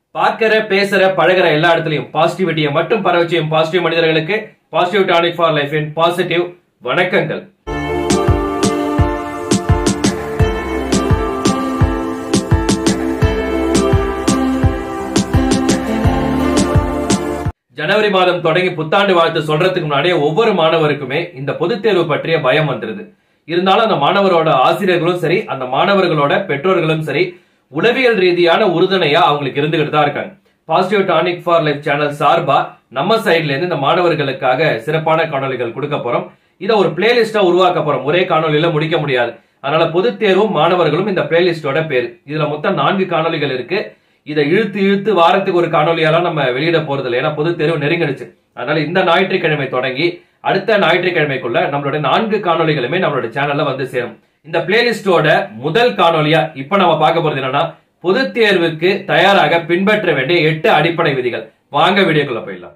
பார்க்கிற பேசுற பழகிற எல்லா இடத்துலயும் பாசிட்டிவிட்டியை மட்டும் பரவச்சியும் பாசிட்டிவ் மனிதர்களுக்கு positive tonic for life in positive வணக்கங்கள். ஜனவரி மாதம் தொடங்கி புத்தாண்டு வாழ்த்து சொல்றதுக்கு முன்னாடியே ஒவ்வொரு மாணவருக்குமே இந்த பொதுத் தேர்வு பற்றிய பயம் வந்துருது. இருந்தாலும் அந்த மாணவரோட ஆசிரியர்களும் சரி, அந்த மாணவர்களோட பெற்றோர்களும் சரி, உளவியல் ரீதியான உறுதுணையா அவங்களுக்கு இருந்துகிட்டு தான் இருக்காங்க. Positive tonic for life channel சார்பா நம்ம சைட்ல இருந்து இந்த மாணவர்களுக்காக சிறப்பான காணொலிகள் கொடுக்க போறோம். இதை ஒரு பிளேலிஸ்டா உருவாக்க போறோம். ஒரே காணொலியில முடிக்க முடியாது. அதனால பொதுத் தேர்வும் மாணவர்களும் இந்த பிளேலிஸ்டோட பேரு. இதுல மொத்தம் 4 காணொலிகள் இருக்கு. இதை இழுத்து இழுத்து வாரத்துக்கு ஒரு காணொலியாலாம் நம்ம வெளியிட போறது இல்லை. ஏன்னா பொதுத் தேர்வு நெருங்கிடுச்சு. அதனால இந்த ஞாயிற்றுக்கிழமை தொடங்கி அடுத்த ஞாயிற்றுக்கிழமைக்குள்ள நம்மளுடைய 4 காணொலிகளுமே நம்மளோட சேனல்ல வந்து சேரும். இந்த பிளேலிஸ்டோட முதல் காணொலியா இப்ப நம்ம பார்க்க போறது என்னன்னா, பொதுத் தேர்வுக்கு தயாராக பின்பற்ற வேண்டிய 8 அடிப்படை விதிகள். வாங்க வீடியோக்குள்ள போயிடலாம்.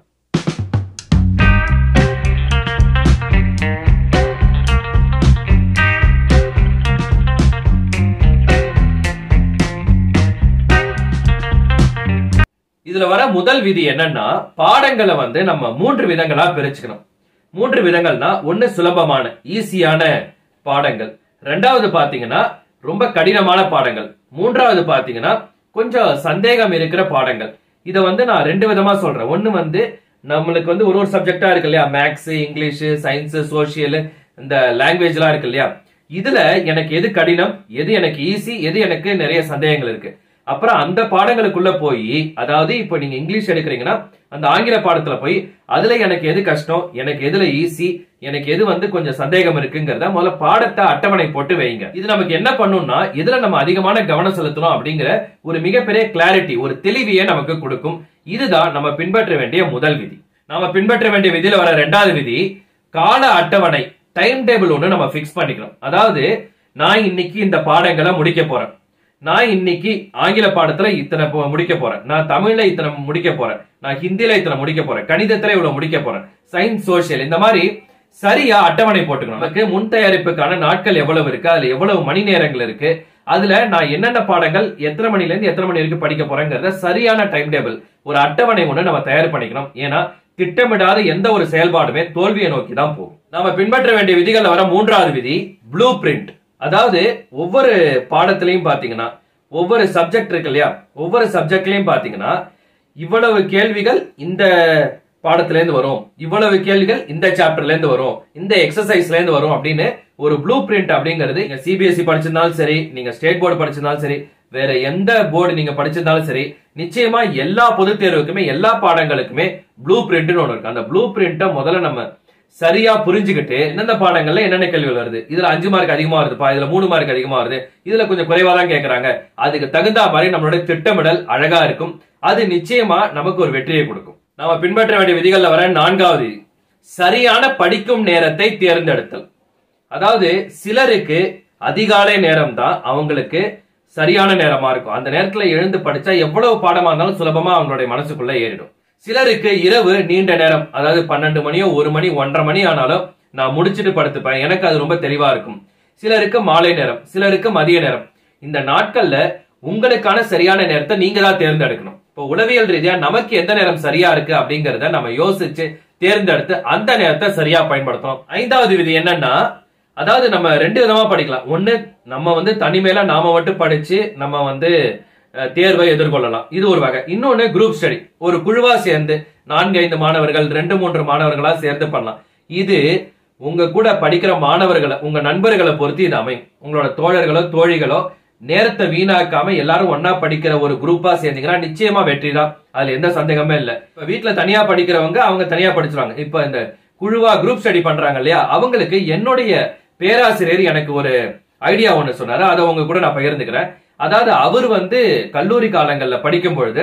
இதுல வர முதல் விதி என்னன்னா, பாடங்களை வந்து நம்ம 3 விதங்களா பிரிச்சுக்கணும். 3 விதங்கள்னா, ஒன்னு சுலபமான ஈஸியான பாடங்கள், ரெண்டாவது பாத்தீங்கன்னா ரொம்ப கடினமான பாடங்கள், மூன்றாவது பாத்தீங்கன்னா கொஞ்சம் சந்தேகம் இருக்கிற பாடங்கள். இத வந்து நான் 2 விதமா சொல்றேன். ஒன்னு வந்து நம்மளுக்கு வந்து ஒரு சப்ஜெக்டா இருக்கு இல்லையா, மேக்ஸ், இங்கிலீஷ், சயின்ஸ், சோசியல், இந்த லாங்குவேஜ் எல்லாம் இருக்கு இல்லையா, இதுல எனக்கு எது கடினம், எது எனக்கு ஈஸி, எது எனக்கு நிறைய சந்தேகங்கள் இருக்கு. அப்புறம் அந்த பாடங்களுக்குள்ள போய், அதாவது இப்ப நீங்க இங்கிலீஷ் எடுக்கிறீங்கன்னா அந்த ஆங்கில பாடத்துல போய் அதுல எனக்கு எது கஷ்டம், எனக்கு எதுல ஈஸி, எனக்கு எது வந்து கொஞ்சம் சந்தேகம் இருக்குங்கிறத முதல்ல பாடத்தை அட்டவணை போட்டு வைங்க. இது நமக்கு என்ன பண்ணும்னா, இதுல நம்ம அதிகமான கவனம் செலுத்தணும் அப்படிங்கிற ஒரு மிகப்பெரிய கிளாரிட்டி, ஒரு தெளிவையை நமக்கு கொடுக்கும். இதுதான் நம்ம பின்பற்ற வேண்டிய முதல் விதி. நாம பின்பற்ற வேண்டிய விதியில வர 2வது விதி, கால அட்டவணை, டைம் டேபிள் ஒண்ணு நம்ம பிக்ஸ் பண்ணிக்கணும். அதாவது நான் இன்னைக்கு இந்த பாடங்களை முடிக்க போறேன், நான் இன்னைக்கு ஆங்கில பாடத்துல இத்தனை முடிக்க போறேன், நான் தமிழ்ல இத்தனை முடிக்க போறேன், நான் ஹிந்தில இத்தனை முடிக்க போறேன், கணிதத்துல இவ்வளவு முடிக்க போறேன், சயின்ஸ், சோசியல், இந்த மாதிரி சரியா அட்டவணை போட்டுக்கணும். நமக்கு முன் தயாரிப்புக்கான நாட்கள் எவ்வளவு இருக்கு, அதுல எவ்வளவு மணி நேரங்கள் இருக்கு, அதுல நான் என்னென்ன பாடங்கள் எத்தனை மணில இருந்து எத்தனை மணி வரைக்கும் படிக்க போறேங்கிறத சரியான டைம் டேபிள், ஒரு அட்டவணை ஒண்ணு நம்ம தயார் பண்ணிக்கணும். ஏன்னா திட்டமிடாத எந்த ஒரு செயல்பாடுமே தோல்வியை நோக்கி தான் போகும். நாம பின்பற்ற வேண்டிய விதிகள் வர 3வது விதி, ப்ளூ பிரிண்ட். அதாவது ஒவ்வொரு பாடத்திலையும் பாத்தீங்கன்னா, ஒவ்வொரு சப்ஜெக்ட் இருக்கு இல்லையா, ஒவ்வொரு சப்ஜெக்ட்லயும் பாத்தீங்கன்னா இவ்வளவு கேள்விகள் இந்த பாடத்துல இருந்து வரும், இவ்வளவு கேள்விகள் இந்த சாப்டர்ல இருந்து வரும், இந்த எக்ஸசைஸ்ல இருந்து வரும் அப்படின்னு ஒரு ப்ளூ பிரிண்ட் அப்படிங்கிறது, நீங்க சிபிஎஸ்இ படிச்சிருந்தாலும் சரி, நீங்க ஸ்டேட் போர்டு படிச்சிருந்தாலும் சரி, வேற எந்த போர்டு நீங்க படிச்சிருந்தாலும் சரி, நிச்சயமா எல்லா பொதுத் தேர்வுக்குமே எல்லா பாடங்களுக்குமே ப்ளூ பிரிண்ட்னு ஒண்ணு இருக்கு. அந்த ப்ளூ பிரிண்ட்டை முதல்ல நம்ம சரியா புரிஞ்சுக்கிட்டு எந்தெந்த பாடங்கள்ல என்னென்ன கேள்விகள் வருது, இதுல 5 மார்க் அதிகமா வருதுப்பா, இதுல 3 மார்க் அதிகமா வருது, இதுல கொஞ்சம் குறைவா தான் கேட்கறாங்க, அதுக்கு தகுந்த மாதிரி நம்மளுடைய திட்டமிடல் அழகா இருக்கும். அது நிச்சயமா நமக்கு ஒரு வெற்றியை கொடுக்கும். நாம பின்பற்ற வேண்டிய விதிகள்ல வர 4வது விதி, சரியான படிக்கும் நேரத்தை தேர்ந்தெடுத்தல். அதாவது சிலருக்கு அதிகாலை நேரம் தான் அவங்களுக்கு சரியான நேரமா இருக்கும். அந்த நேரத்துல எழுந்து படிச்சா எவ்வளவு பாடமா இருந்தாலும் சுலபமா அவங்களுடைய மனசுக்குள்ள ஏறிடும். சிலருக்கு இரவு நீண்ட நேரம், அதாவது 12 மணியோ 1 மணி 1:30 மணி ஆனாலும் நான் முடிச்சுட்டு படுத்துப்பேன், எனக்கு அது ரொம்ப தெளிவா இருக்கும். சிலருக்கு மாலை நேரம், சிலருக்கு மதிய நேரம். இந்த நாட்கள்ல உங்களுக்கான சரியான நேரத்தை நீங்க தான் தேர்ந்தெடுக்கணும். இப்போ உளவியல் ரீதியா நமக்கு எந்த நேரம் சரியா இருக்கு அப்படிங்கறத நம்ம யோசிச்சு தேர்ந்தெடுத்து அந்த நேரத்தை சரியா பயன்படுத்தணும். 5வது விதி என்னன்னா, அதாவது நம்ம 2 விதமா படிக்கலாம். ஒண்ணு, நம்ம வந்து தனிமையில நாம மட்டும் படிச்சு நம்ம வந்து தேர்வை எதிர்கொள்ளலாம், இது ஒரு வகை. இன்னொன்னு குரூப் ஸ்டடி, ஒரு குழுவா சேர்ந்து 4-5 மாணவர்கள் 2-3 மாணவர்களா சேர்ந்து பண்ணலாம். இது உங்க கூட படிக்கிற மாணவர்களை, உங்க நண்பர்களை பொறுத்து இது அமையும். உங்களோட தோழர்களோ தோழிகளோ நேரத்தை வீணாக்காம எல்லாரும் ஒன்னா படிக்கிற ஒரு குரூப்பா சேர்ந்தீங்கன்னா நிச்சயமா வெற்றி தான், அதுல எந்த சந்தேகமே இல்ல. இப்ப வீட்டுல தனியா படிக்கிறவங்க அவங்க தனியா படிச்சுருவாங்க. இப்ப இந்த குழுவா குரூப் ஸ்டடி பண்றாங்க இல்லையா, அவங்களுக்கு என்னுடைய பேராசிரியர் எனக்கு ஒரு ஐடியா ஒண்ணு சொன்னாரு, அதை உங்க கூட நான் பகிர்ந்துக்கிறேன். அதாவது அவர் வந்து கல்லூரி காலங்கள்ல படிக்கும் பொழுது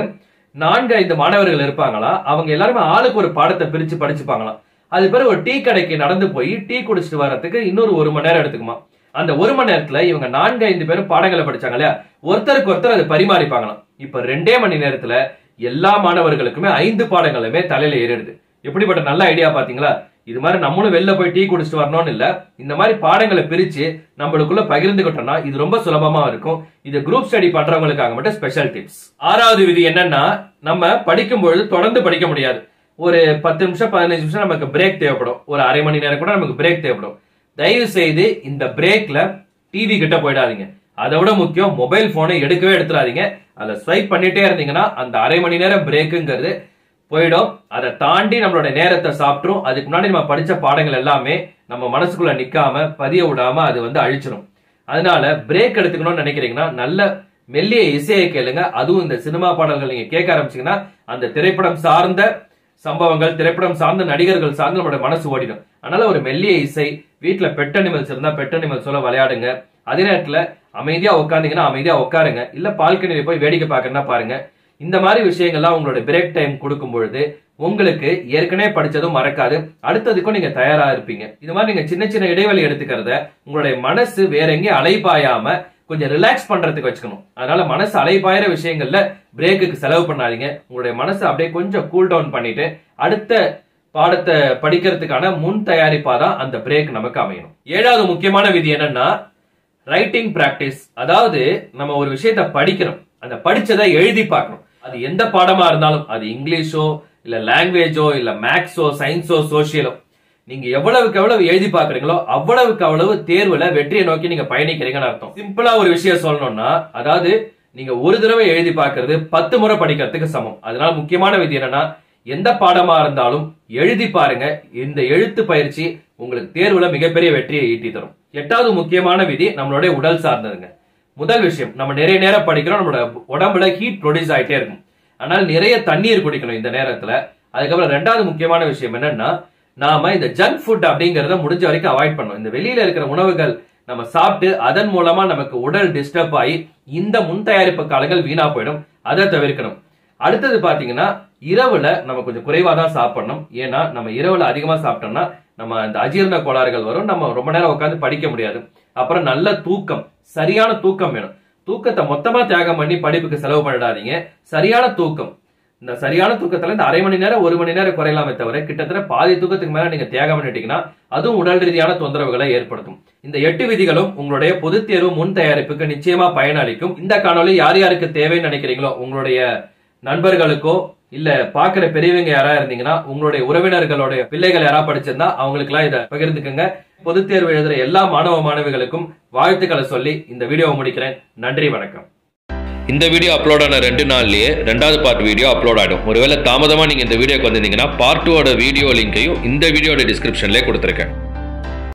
4-5 மாணவர்கள் இருப்பாங்களா, அவங்க எல்லாருமே ஆளுக்கு ஒரு பாடத்தை பிரிச்சு படிச்சுப்பாங்களாம். அது பிறகு ஒரு டீ கடைக்கு நடந்து போய் டீ குடிச்சிட்டு வர்றதுக்கு இன்னொரு 1 மணி நேரம் எடுத்துக்குமா. அந்த 1 மணி நேரத்துல இவங்க 4-5 பேரும் பாடங்களை படிச்சாங்க இல்லையா, ஒருத்தருக்கு ஒருத்தர் அதை பரிமாறிப்பாங்களாம். இப்ப 2 மணி நேரத்துல எல்லா மாணவர்களுக்குமே 5 பாடங்களுமே தலையில ஏறிடுது. எப்படிப்பட்ட நல்ல ஐடியா பாத்தீங்களா. இது மாதிரி நம்மளும் வெளில போய் டீ குடிச்சிட்டு வரணும்னு இல்ல, இந்த மாதிரி பாடங்களை பிரிச்சு நம்மளுக்குள்ள பகிர்ந்துகிட்டோம்னா இது ரொம்ப சுலபமா இருக்கும். இது குரூப் ஸ்டடி பண்றவங்களுக்காக மட்டும் ஸ்பெஷல் டிப்ஸ். 6வது விதி என்னன்னா, நம்ம படிக்கும் பொழுது தொடர்ந்து படிக்க முடியாது. ஒரு 10 நிமிஷம் 15 நிமிஷம் நமக்கு பிரேக் தேவைப்படும். ஒரு அரை மணி நேரம் கூட நமக்கு பிரேக் தேவைப்படும். தயவு செய்து இந்த பிரேக்ல டிவி கிட்ட போயிடாதீங்க. அதை விட முக்கியம், மொபைல் போனை எடுக்கவே எடுத்துறாதீங்க. அதை ஸ்வைப் பண்ணிட்டே இருந்தீங்கன்னா அந்த அரை மணி நேரம் பிரேக்குங்கிறது போயிடும். அதை தாண்டி நம்மளோட நேரத்தை சாப்பிட்டுரும். அதுக்கு முன்னாடி நம்ம படிச்ச பாடங்கள் எல்லாமே நம்ம மனசுக்குள்ள நிக்காம பதிய விடாம அது வந்து அழிச்சிடும். அதனால பிரேக் எடுத்துக்கணும்னு நினைக்கிறீங்கன்னா நல்ல மெல்லிய இசையை கேளுங்க. அதுவும் இந்த சினிமா பாடல்கள் நீங்க கேட்க ஆரம்பிச்சீங்கன்னா அந்த திரைப்படம் சார்ந்த சம்பவங்கள், திரைப்படம் சார்ந்த நடிகர்கள் சார்ந்து நம்மளோட மனசு ஓடிடும். அதனால ஒரு மெல்லிய இசை, வீட்டுல பெட் அனிமல்ஸ் இருந்தா பெட் அனிமல்ஸோட விளையாடுங்க. அதே நேரத்துல அமைதியா உட்காந்தீங்கன்னா அமைதியா உட்காருங்க. இல்ல பால்கனியில போய் வேடிக்கை பார்க்கணும்னா பாருங்க. இந்த மாதிரி விஷயங்கள்லாம் உங்களோட பிரேக் டைம் கொடுக்கும் பொழுது உங்களுக்கு ஏற்கனவே படிச்சதும் மறக்காது, அடுத்ததுக்கும் நீங்க தயாரா இருப்பீங்க. இது மாதிரி நீங்க சின்ன சின்ன இடைவெளி எடுத்துக்கிறத உங்களுடைய மனசு வேற எங்கேயும் அலைபாயாம கொஞ்சம் ரிலாக்ஸ் பண்றதுக்கு வச்சுக்கணும். அதனால மனசு அலைபாயிற விஷயங்கள்ல பிரேக்குக்கு செலவு பண்ணாதீங்க. உங்களுடைய மனசை அப்படியே கொஞ்சம் கூல் டவுன் பண்ணிட்டு அடுத்த பாடத்தை படிக்கிறதுக்கான முன் தயாரிப்பா தான் அந்த பிரேக் நமக்கு அமையணும். 7வது முக்கியமான விதி என்னன்னா, ரைட்டிங் பிராக்டிஸ். அதாவது நம்ம ஒரு விஷயத்த படிக்கிறோம், அந்த படிச்சதை எழுதி பார்க்கணும். அது எந்த பாடமா இருந்தாலும், அது இங்கிலீஷோ இல்ல லாங்குவேஜோ இல்ல மேக்ஸோ சயின்ஸோ சோசியலோ, நீங்க எவ்வளவுக்கு எவ்வளவு எழுதி பாக்குறீங்களோ அவ்வளவுக்கு அவ்வளவு தேர்வுல வெற்றியை நோக்கி நீங்க பயணிக்கிறீங்கன்னு அர்த்தம். சிம்பிளா ஒரு விஷயம் சொல்லணும்னா, அதாவது நீங்க ஒரு தடவை எழுதி பார்க்கிறது 10 முறை படிக்கிறதுக்கு சமம். அதனால முக்கியமான விதி என்னன்னா, எந்த பாடமா இருந்தாலும் எழுதி பாருங்க. இந்த எழுத்து பயிற்சி உங்களுக்கு தேர்வுல மிகப்பெரிய வெற்றியை ஈட்டி தரும். 8வது முக்கியமான விதி நம்மளுடைய உடல் சார்ந்ததுங்க. முதல் விஷயம், நம்ம நிறைய நேரம் படிக்கிறோம், நம்மளோட உடம்புல ஹீட் ப்ரொடியூஸ் ஆயிட்டே இருக்கும். அதனால நிறைய தண்ணீர் குடிக்கணும் இந்த நேரத்துல. அதுக்கப்புறம் 2வது முக்கியமான விஷயம் என்னன்னா, நாம இந்த ஜங்க் ஃபுட் அப்படிங்கறத முடிஞ்ச வரைக்கும் அவாய்ட் பண்ணணும். இந்த வெளியில இருக்கிற உணவுகள் நம்ம சாப்பிட்டு அதன் மூலமா நமக்கு உடல் டிஸ்டர்ப் ஆகி இந்த முன் தயாரிப்பு காலங்கள் வீணா போயிடும். அதை தவிர்க்கணும். அடுத்தது பாத்தீங்கன்னா, இரவுல நம்ம கொஞ்சம் குறைவா தான் சாப்பிடணும். ஏன்னா நம்ம இரவுல அதிகமா சாப்பிட்டோம்னா நம்ம இந்த அஜீரண கோளாறுகள் வரும். நம்ம ரொம்ப நேரம் உட்காந்து படிக்க முடியாது. அப்புறம் நல்ல தூக்கம், சரியான தூக்கம் வேணும். தூக்கத்தை மொத்தமா தியாகம் பண்ணி படிப்புக்கு செலவு பண்ணிடாதீங்க. சரியான தூக்கம், இந்த சரியான தூக்கத்துல இந்த அரை மணி நேரம் 1 மணி நேரம் குறையலாமே தவிர கிட்டத்தட்ட பாதி தூக்கத்துக்கு மேல நீங்க தியாகம் பண்ணிட்டீங்கன்னா அதுவும் உடல் ரீதியான தொந்தரவுகளை ஏற்படுத்தும். இந்த 8 விதிகளும் உங்களுடைய பொதுத் தேர்வு முன் தயாரிப்புக்கு நிச்சயமா பயனளிக்கும். இந்த காணொலி யார் யாருக்கு தேவைன்னு நினைக்கிறீங்களோ, உங்களுடைய நண்பர்களுக்கோ இல்ல பாக்குற பெரியவங்க யாரா இருந்தீங்கன்னா, உங்களுடைய உறவினர்களுடைய பிள்ளைகள் யாரா படிச்சிருந்தா அவங்களுக்கு எல்லாம் இதை பகிர்ந்துக்குங்க. பொதுத் தேர்வு எழுதுற எல்லா மாணவ மாணவிகளுக்கும் வாழ்த்துக்களை சொல்லி இந்த வீடியோவை முடிக்கிறேன். நன்றி, வணக்கம். இந்த வீடியோ அப்லோட் ஆன 2 நாள்லயே 2வது பார்ட் வீடியோ அப்லோட் ஆயிடும். ஒருவேளை தாமதமா நீங்க இந்த வீடியோக்கு வந்திருந்தீங்கன்னா பார்ட் 2 வீடியோ லிங்கையும் இந்த வீடியோட டிஸ்கிரிப்ஷன்லயே கொடுத்திருக்கேன்.